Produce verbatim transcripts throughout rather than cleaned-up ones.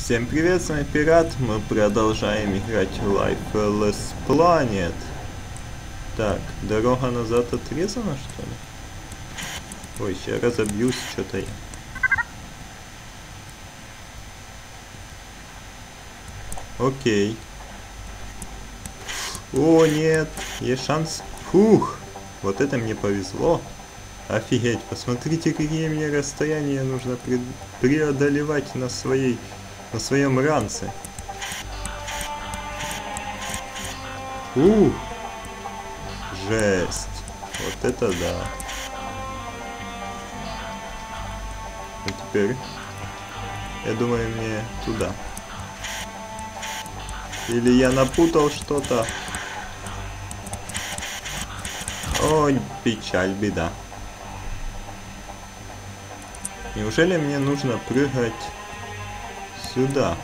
Всем привет, с вами Пират. Мы продолжаем играть в Lifeless Planet. Так, дорога назад отрезана, что ли? Ой, сейчас разобьюсь, что-то я. Окей. О, нет, есть шанс. Фух, вот это мне повезло. Офигеть, посмотрите, какие мне расстояния нужно пред... преодолевать на своей... на своем ранце. Ух, жесть. Вот это да. А теперь, я думаю, мне туда. Или я напутал что-то. Ой, печаль, беда. Неужели мне нужно прыгать сюда?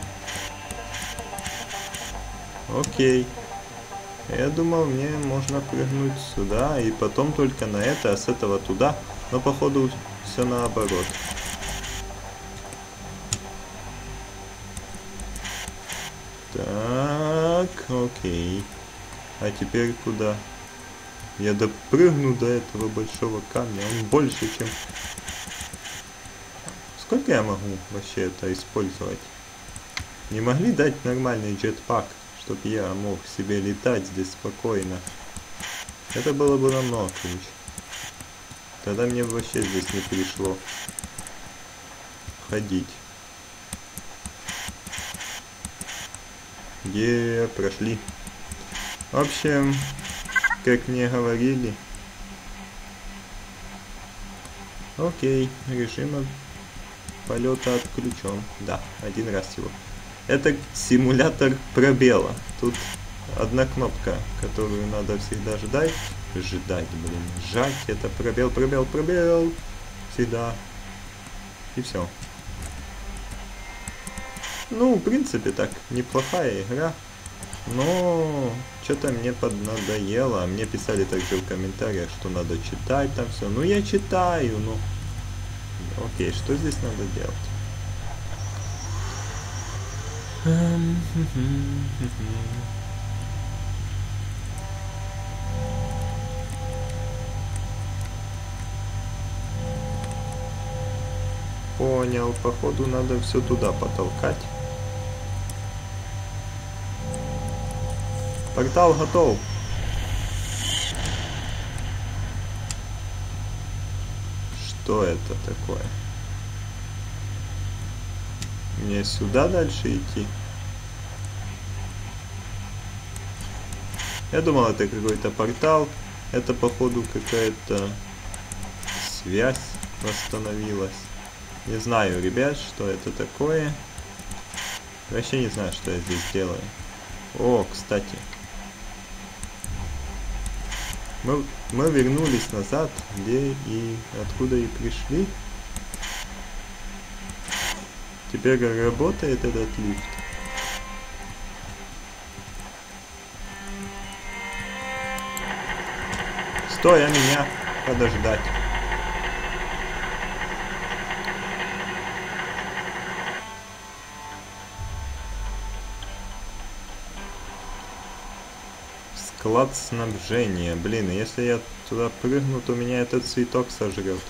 Окей. Я думал, мне можно прыгнуть сюда и потом только на это, а с этого туда. Но походу все наоборот. Так, окей. А теперь куда? Я допрыгну до этого большого камня. Он больше, чем... Сколько я могу вообще это использовать? Не могли дать нормальный джетпак, чтобы я мог себе летать здесь спокойно? Это было бы намного круче. Тогда мне вообще здесь не пришло ходить. Е, прошли. В общем, как мне говорили. Окей, режим полета отключен. Да, один раз всего. Это симулятор пробела. Тут одна кнопка, которую надо всегда ждать. Ждать, блин. Жать. Это пробел, пробел, пробел. Всегда. И все. Ну, в принципе, так, неплохая игра. Но что-то мне поднадоело. Мне писали также в комментариях, что надо читать там все. Ну, я читаю, ну. Окей, что здесь надо делать? Понял, походу надо все туда потолкать. Портал готов. Что это такое? Мне сюда дальше идти? Я думал, это какой-то портал. Это, походу, какая-то связь восстановилась. Не знаю, ребят, что это такое. Вообще не знаю, что я здесь делаю. О, кстати. Мы, мы вернулись назад, где и откуда и пришли. Теперь работает этот лифт. Стой, а меня подождать. Склад снабжения. Блин, если я туда прыгну, то меня этот цветок сожрет.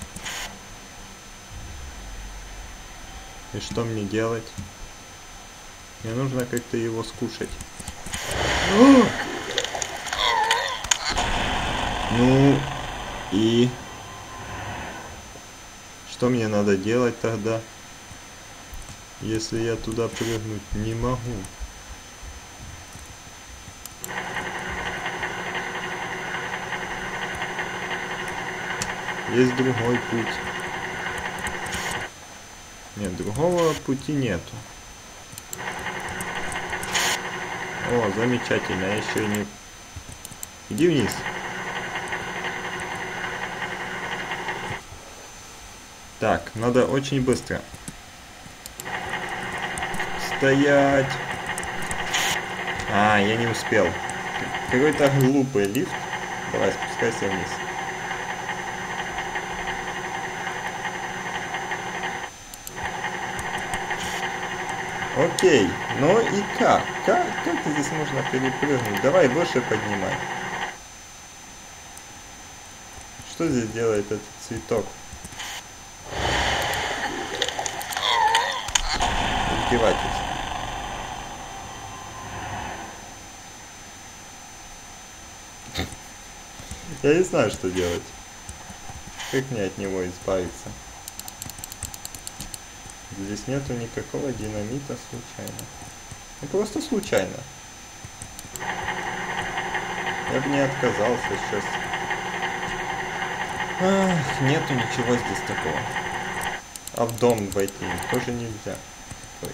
И что мне делать? Мне нужно как-то его скушать. Ну и что мне надо делать тогда, если я туда прыгнуть не могу? Есть другой путь. Нет, другого пути нету. О, замечательно, я еще и не... Иди вниз. Так, надо очень быстро. Стоять. А, я не успел. Какой-то глупый лифт. Давай, спускайся вниз. Окей, ну и как? Как, как здесь можно перепрыгнуть? Давай выше поднимай. Что здесь делает этот цветок? Издевательство. Я не знаю, что делать. Как мне от него избавиться? Здесь нету никакого динамита случайно. Ну просто случайно. Я бы не отказался сейчас. Ах, нету ничего здесь такого. А в дом войти тоже нельзя. Ой.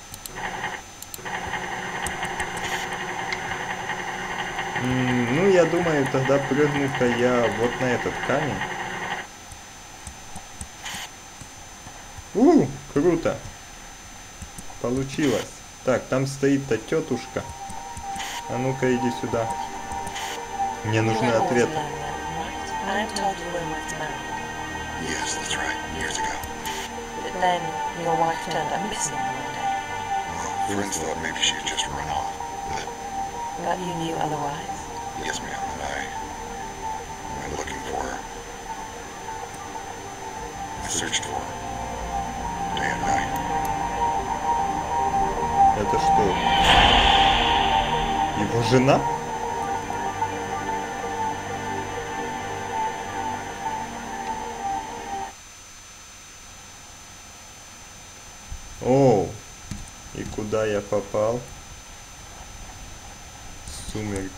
М, ну, я думаю, тогда прыгну-ка я вот на этот камень. У, круто. Получилось. Так, там стоит та тетушка. А ну-ка, иди сюда. Мне нужны ответы. Yes, that's right. Years ago. But then your wife turned up missing one day. Well, friends thought maybe she had just run off. But But you knew otherwise. yes, ma'am, and I went looking for her. I searched for her. Day and night. Это что? Его жена? О, и куда я попал? Сумерки.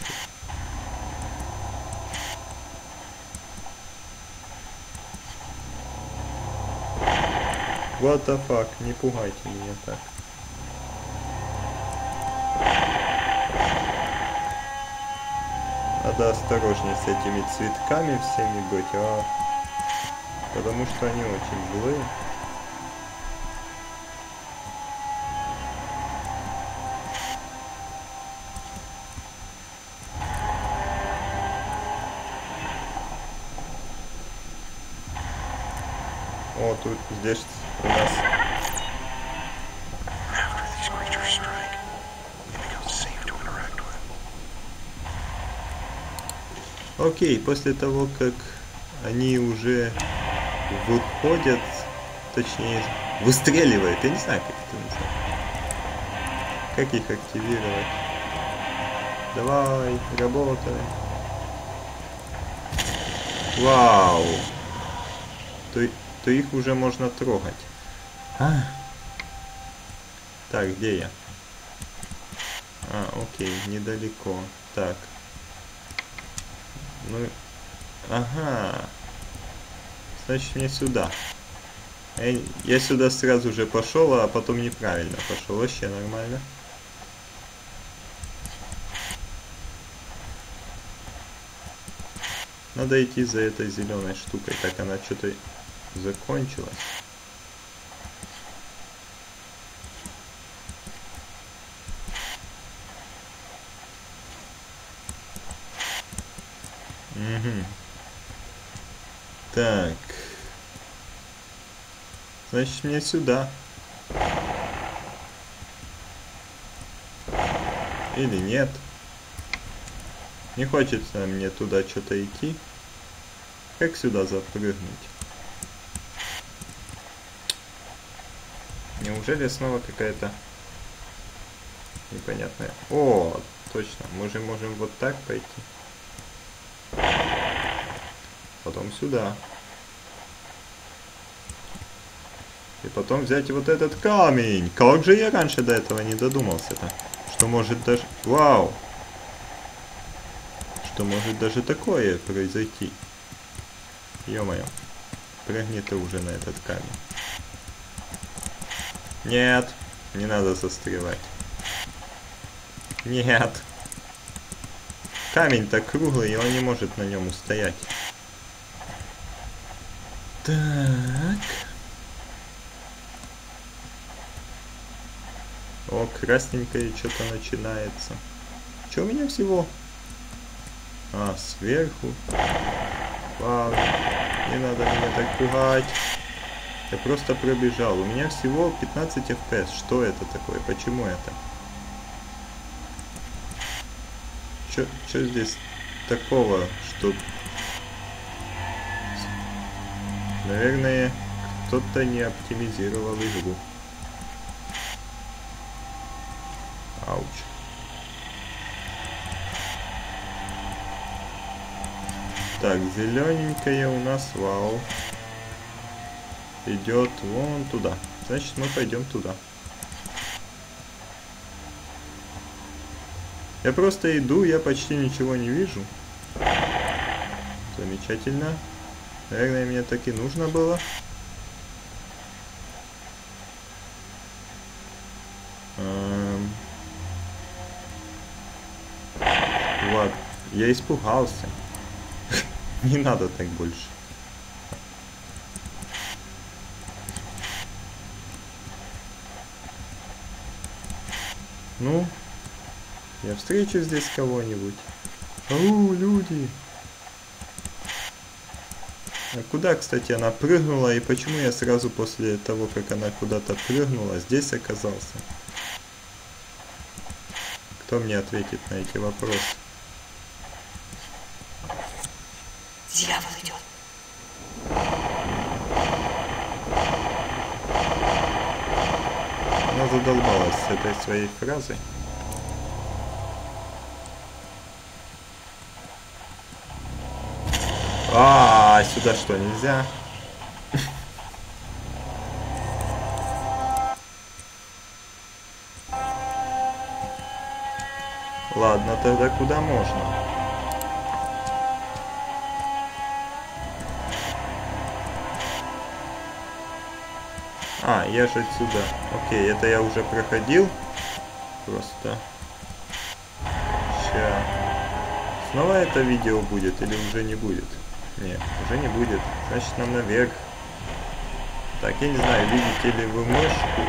What the fuck, не пугайте меня так. Надо осторожнее с этими цветками всеми быть, а? Потому что они очень злые. О, тут здесь у нас... After these creatures strike, it becomes safe to interact with. Окей, после того, как они уже выходят, точнее, выстреливают, я не знаю, как это называется. Как их активировать? Давай, работаем. Вау! То, то их уже можно трогать. А. Так, где я? А, окей, недалеко. Так. Ну, ага. Значит, мне сюда. Я, я сюда сразу же пошел, а потом неправильно пошел. Вообще нормально. Надо идти за этой зеленой штукой. Так, она что-то закончилась. Угу. Так. Значит, мне сюда. Или нет? Не хочется мне туда что-то идти. Как сюда запрыгнуть? Неужели снова какая-то непонятная... О, точно. Мы же можем вот так пойти. Потом сюда. И потом взять вот этот камень. Как же я раньше до этого не додумался-то? Что может даже... Вау! Что может даже такое произойти? Ё-моё. Прыгни ты уже на этот камень. Нет. Не надо застревать. Нет. Камень-то круглый, и он не может на нем устоять. Так. О, красненькое что-то начинается. Что у меня всего? А, сверху. Вау. Не надо меня так пугать. Я просто пробежал. У меня всего пятнадцать эф пи эс. Что это такое? Почему это? Чё, чё здесь такого, что... Наверное, кто-то не оптимизировал игру. Ауч. Так, зелененькая у нас вау. Идет вон туда. Значит, мы пойдем туда. Я просто иду, я почти ничего не вижу. Замечательно. Наверное, мне так и нужно было. Эм... Ладно, я испугался. Не надо так больше. Ну, я встречу здесь кого-нибудь. Ау, люди! А куда, кстати, она прыгнула, и почему я сразу после того, как она куда-то прыгнула, здесь оказался? Кто мне ответит на эти вопросы? Дьявол идет. Она задолбалась с этой своей фразой. А, сюда что, нельзя? Ладно, тогда куда можно? А, я же отсюда. Окей, это я уже проходил. Просто. Ща. Снова это видео будет или уже не будет? Нет, уже не будет. Значит, нам наверх. Так, я не знаю, видите ли вы мышку.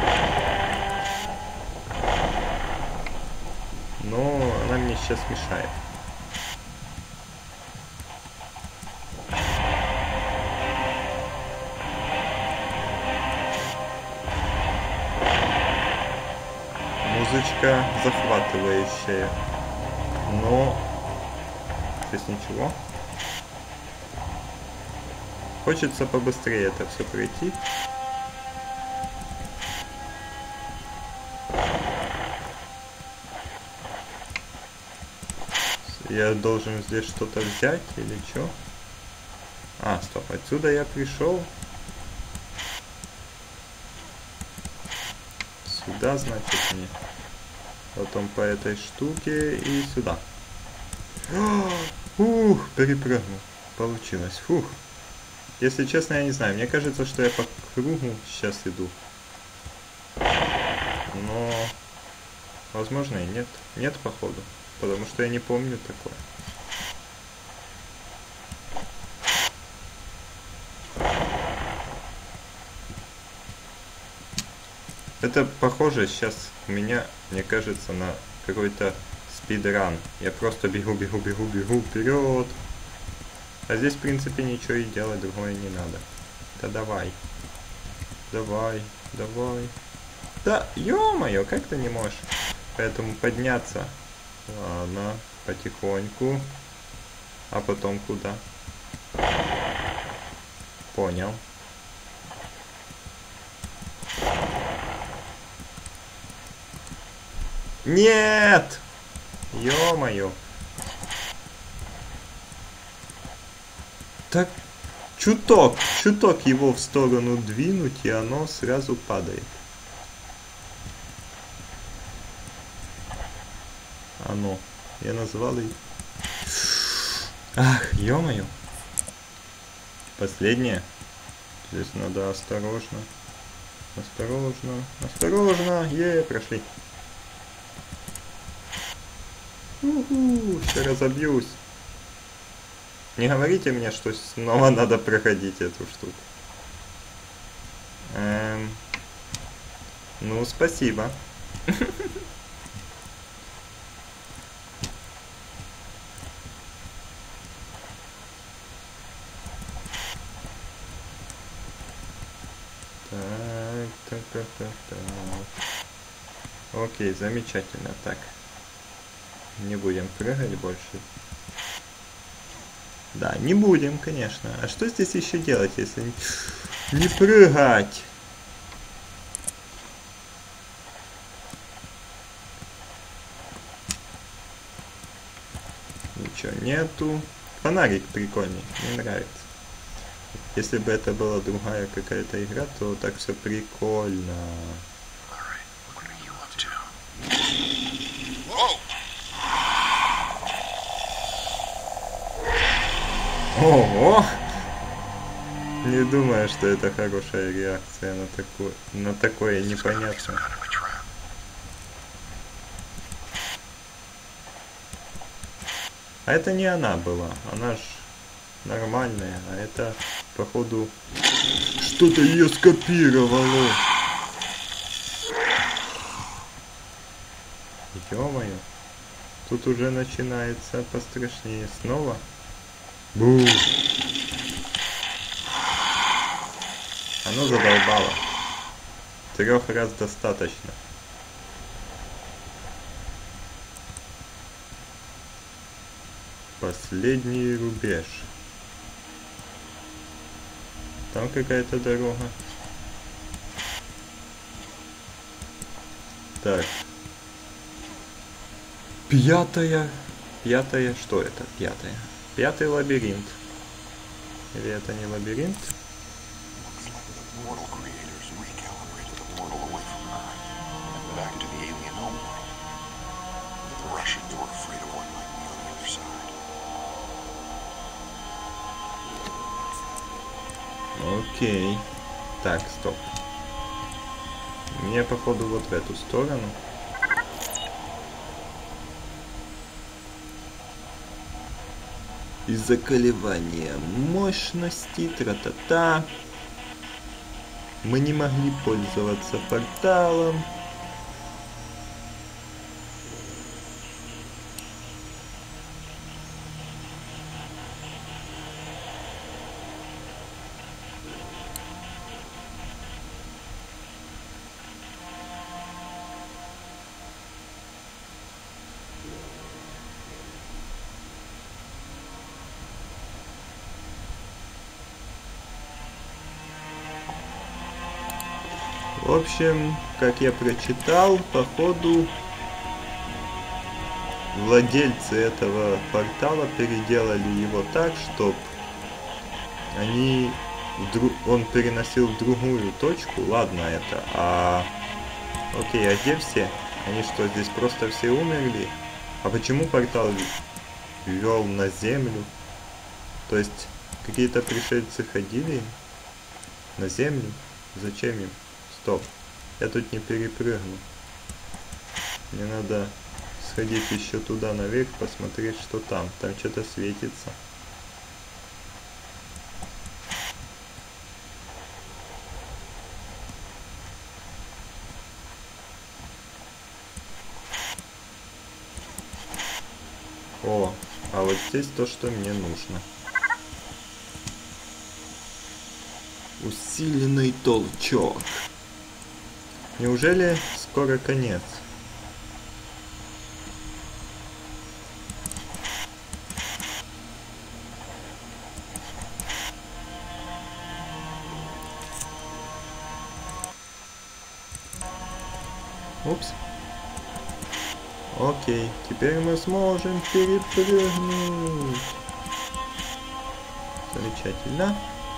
Но она мне сейчас мешает. Музычка захватывающая. Но здесь ничего. Хочется побыстрее это все пройти. Я должен здесь что-то взять или что? А, стоп, отсюда я пришел. Сюда, значит, мне. Потом по этой штуке и сюда. Ух, перепрыгнул. Получилось. Фух. Если честно, я не знаю. Мне кажется, что я по кругу сейчас иду. Но... Возможно и нет. Нет, походу. Потому что я не помню такое. Это похоже сейчас у меня, мне кажется, на какой-то спидран. Я просто бегу, бегу, бегу, бегу вперед. А здесь, в принципе, ничего и делать другое не надо. Да давай. Давай, давай. Да, ё-моё, как ты не можешь? Поэтому подняться. Ладно, потихоньку. А потом куда? Понял. Нет! Ё-моё. Так, чуток, чуток его в сторону двинуть, и оно сразу падает. Оно. Я назвал и... Ах, ё-моё. Последнее. Здесь надо осторожно. Осторожно. Осторожно. Е, прошли. Уху, еще разобьюсь. Не говорите мне, что снова надо проходить эту штуку. Эм... Ну, спасибо. Окей, замечательно. Так. Не будем прыгать больше. Да, не будем, конечно. А что здесь еще делать, если не, не прыгать? Ничего нету. Фонарик прикольный, мне нравится. Если бы это была другая какая-то игра, то так все прикольно. Ого! Не думаю, что это хорошая реакция на такое, на такое непонятное. А это не она была, она ж нормальная, а это, походу, что-то ее скопировало. Ё-моё, тут уже начинается пострашнее снова. Бу! Оно задолбало. Трех раз достаточно. Последний рубеж. Там какая-то дорога. Так. Пятая. Пятая. Что это? Пятая. Пятый лабиринт. Или это не лабиринт? Окей. Так, стоп. Мне, походу, вот в эту сторону. Из-за колебания мощности, тра-та-та. Мы не могли пользоваться порталом. В общем, как я прочитал, походу владельцы этого портала переделали его так, чтоб они вдруг он переносил в другую точку. Ладно это. А окей, а где все? Они что, здесь просто все умерли? А почему портал вел на землю? То есть какие-то пришельцы ходили на землю? Зачем им? Стоп, я тут не перепрыгну. Мне надо сходить еще туда наверх, посмотреть, что там. Там что-то светится. О, а вот здесь то, что мне нужно. Усиленный толчок. Неужели скоро конец? Упс. Окей, теперь мы сможем перепрыгнуть. Замечательно.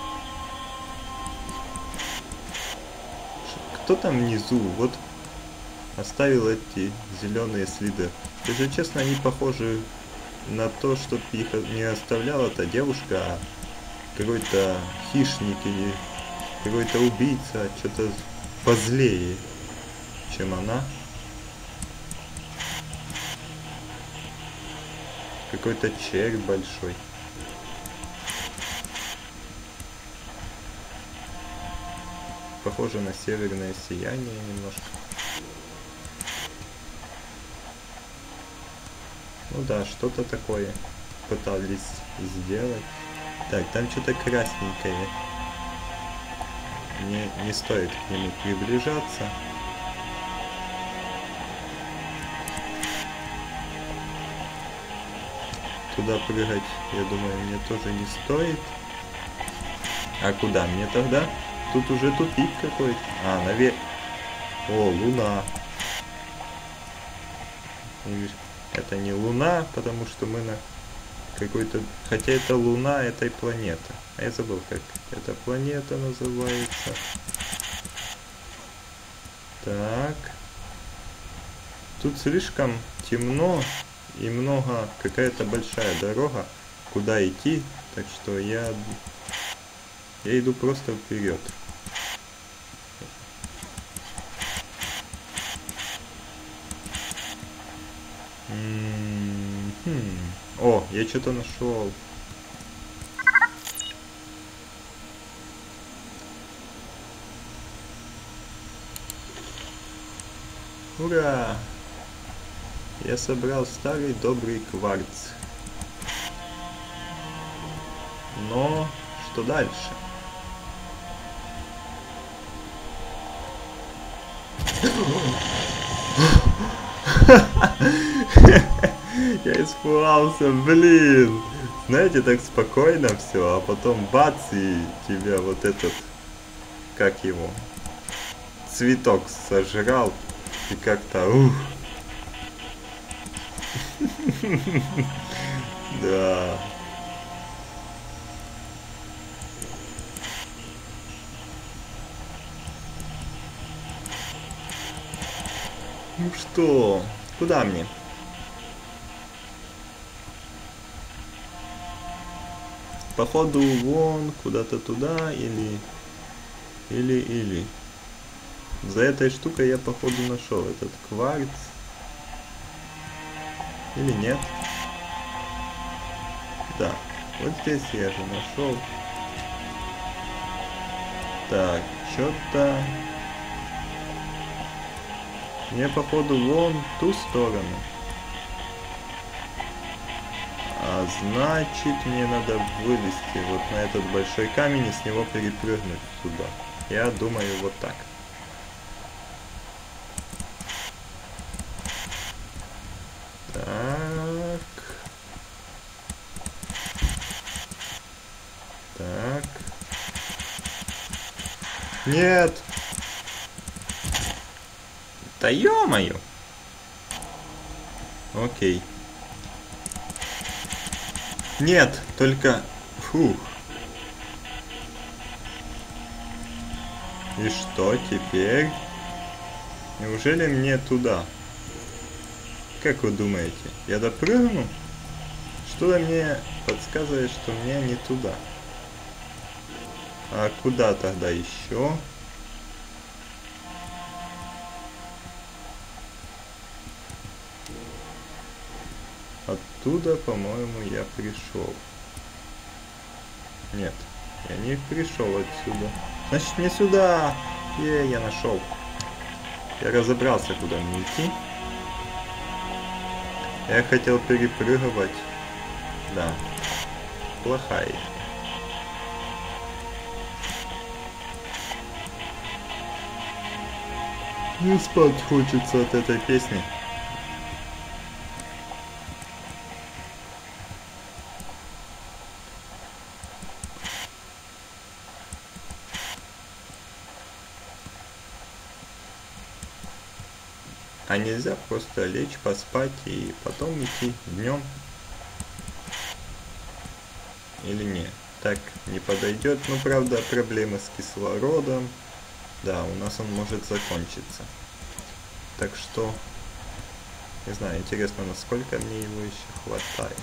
Кто там внизу? Вот оставил эти зеленые следы. Если честно, они похожи на то, что их не оставляла эта девушка, а какой-то хищник или какой-то убийца, что-то позлее, чем она. Какой-то червь большой. Похоже на северное сияние немножко. Ну да, что-то такое пытались сделать. Так, там что-то красненькое. Не, не стоит к нему приближаться. туда прыгать, я думаю, мне тоже не стоит. А куда мне тогда? Тут уже тупик какой-то. А, наверх. О, луна. Это не луна, потому что мы на какой-то... Хотя это луна этой планеты. А я забыл, как эта планета называется. Так. Тут слишком темно и много... Какая-то большая дорога, куда идти. Так что я... Я иду просто вперед. М-м-м. О, я что-то нашел. Ура! Я собрал старый добрый кварц. Но что дальше? Я испугался, блин. Знаете, так спокойно все, а потом бац, и тебя вот этот, как его, цветок сожрал, и как-то, ух. Да. Ну что, куда мне? Походу вон куда-то туда или или или за этой штукой я походу нашел этот кварц или нет? Да, вот здесь я же нашел. Так, что-то мне походу вон ту сторону. А значит, мне надо вылезти вот на этот большой камень и с него перепрыгнуть туда. Я думаю, вот так. Так. Так. Нет! Да ё-моё! Окей. Нет, только... Фух. И что теперь? Неужели мне туда? Как вы думаете, я допрыгну? Что-то мне подсказывает, что мне не туда. А куда тогда еще? Оттуда, по-моему, я пришел. Нет, я не пришел отсюда. Значит, не сюда. Е, я нашел. Я разобрался, куда мне идти. Я хотел перепрыгивать. Да. Плохая. Не спать хочется от этой песни. А нельзя просто лечь, поспать и потом идти днем? Или нет? Так не подойдет. Ну, правда, проблемы с кислородом. Да, у нас он может закончиться. Так что, не знаю, интересно, насколько мне его еще хватает.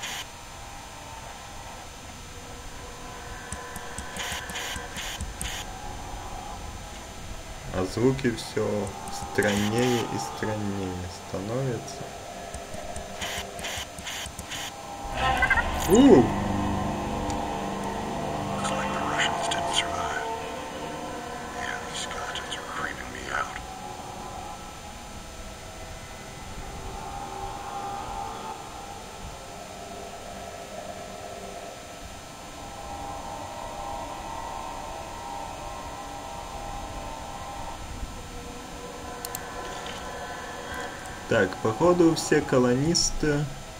А звуки все страннее и страннее становятся. У! Looks like the Russians didn't survive. Yeah, these skeletons are creeping me out. Так, походу все колонисты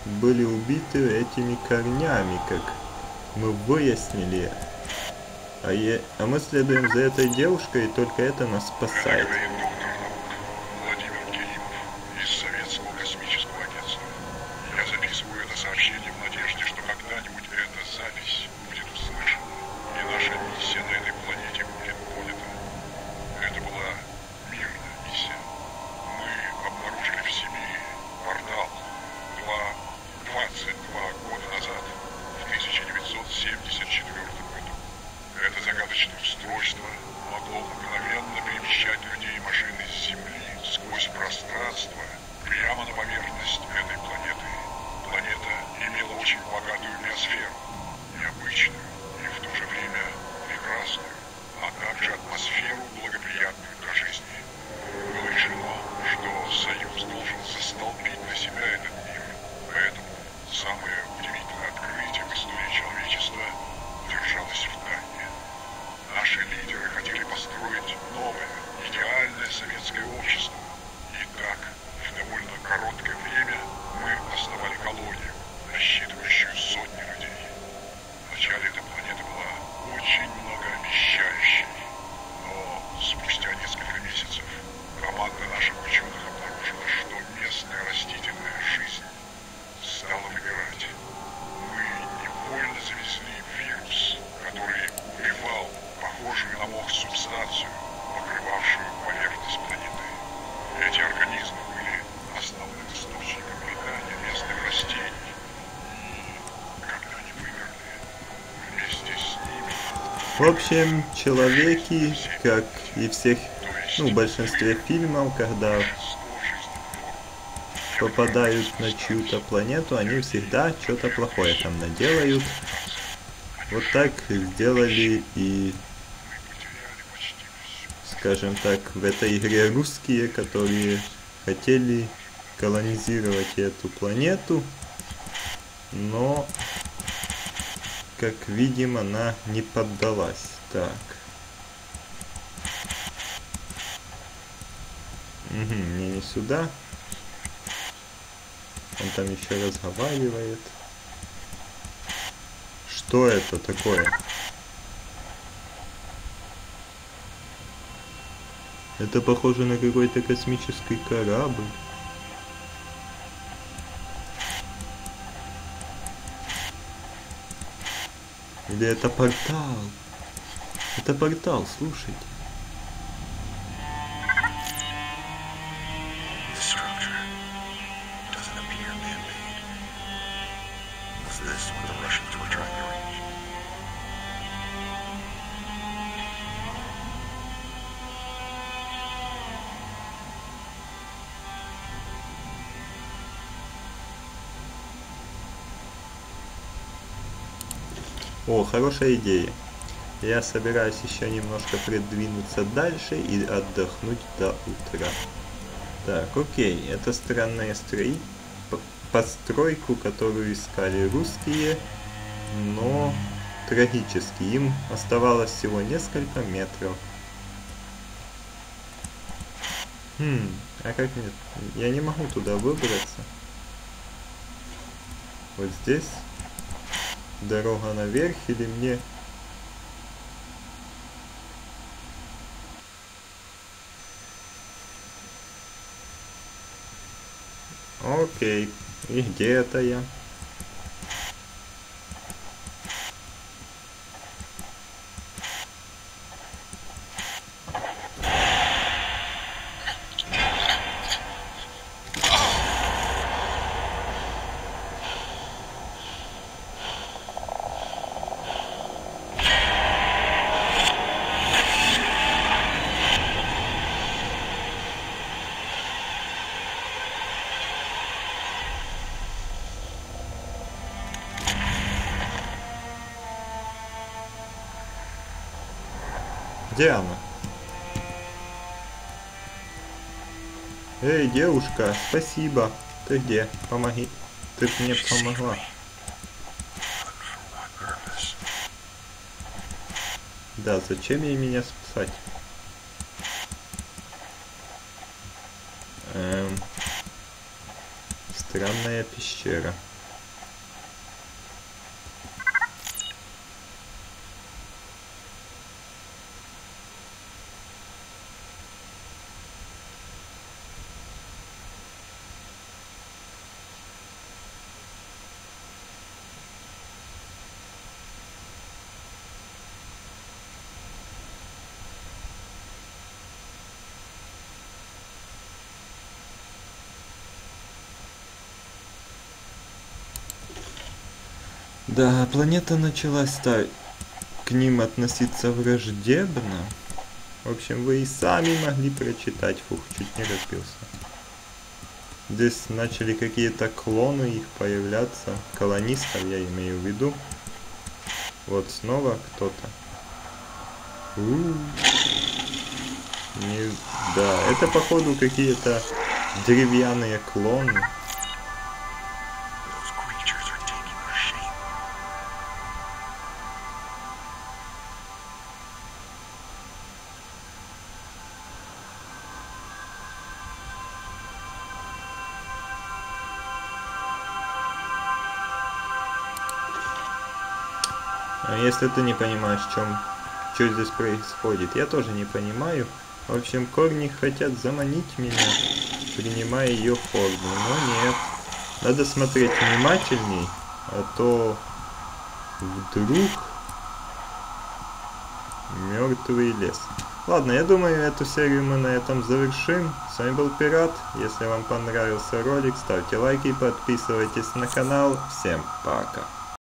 были убиты этими корнями, как мы выяснили. А, е... а мы следуем за этой девушкой, и только это нас спасает. Владимир Керимов из Советского космического агентства. Я записываю это сообщение в надежде, что когда-нибудь эта запись будет услышана, и наша миссия на этой планете будет понята. Это была мирная миссия. Мы обнаружили в Сибири портал два, двадцать два года назад, в тысяча девятьсот семьдесят четвёртом году. Это загадочное устройство могло мгновенно перемещать людей и машины с Земли сквозь пространство прямо на поверхность этой планеты. Планета имела очень богатую биосферу, необычную и в то же время прекрасную, а также атмосферу, благоприятную для жизни. Было решено, что Союз должен застолбить на себя этот мир, поэтому самое удивительное открытие в истории человечества держалось в тайне. Наши лидеры хотели построить новое, идеальное советское общество. И так, в довольно короткое время мы основали колонию, насчитывающую сотни людей. Вначале эта планета была очень многообещающей, но спустя несколько месяцев команда наших ученых обнаружила, что местная растительная жизнь стала вымирать. Мы невольно завезли вирус, который убивал похожую на мох субстанцию, покрывавшую поверхность планеты. Эти организмы были основным источником питания местных растений. И когда они вымерли, вместе с ними... В общем, человеки, как и всех, ну, в большинстве фильмов, когда попадают на чью-то планету, они всегда что-то плохое там наделают. Вот так сделали и, скажем так, в этой игре русские, которые хотели колонизировать эту планету, но, как видим, она не поддалась. Так. Угу, мне не сюда. Он там еще разговаривает. Что это такое? Это похоже на какой-то космический корабль. Или это портал? Это портал, слушайте. The structure doesn't appear man-made. Was this what the Russians were trying to reach? О, хорошая идея. Я собираюсь еще немножко продвинуться дальше и отдохнуть до утра. Так, окей, это странная строи... постройку, которую искали русские, но трагически. Им оставалось всего несколько метров. Хм, а как мне... Я не могу туда выбраться. Вот здесь дорога наверх или мне... Окей, и где это я? Где она? Эй, девушка, спасибо. Ты где? Помоги. Ты мне помогла. Да, зачем ей меня спасать? Эм, странная пещера. Да, планета начала стать к ним относиться враждебно. В общем, вы и сами могли прочитать. Фух, чуть не разбился. Здесь начали какие-то клоны их появляться. Колонистов я имею в виду. Вот снова кто-то. У-у-у. Не... Да, это походу какие-то деревянные клоны. А если ты не понимаешь, в чем, что здесь происходит, я тоже не понимаю. В общем, корни хотят заманить меня, принимая ее форму, но нет. Надо смотреть внимательней, а то вдруг мертвый лес. Ладно, я думаю, эту серию мы на этом завершим. С вами был Пират. Если вам понравился ролик, ставьте лайки, подписывайтесь на канал. Всем пока.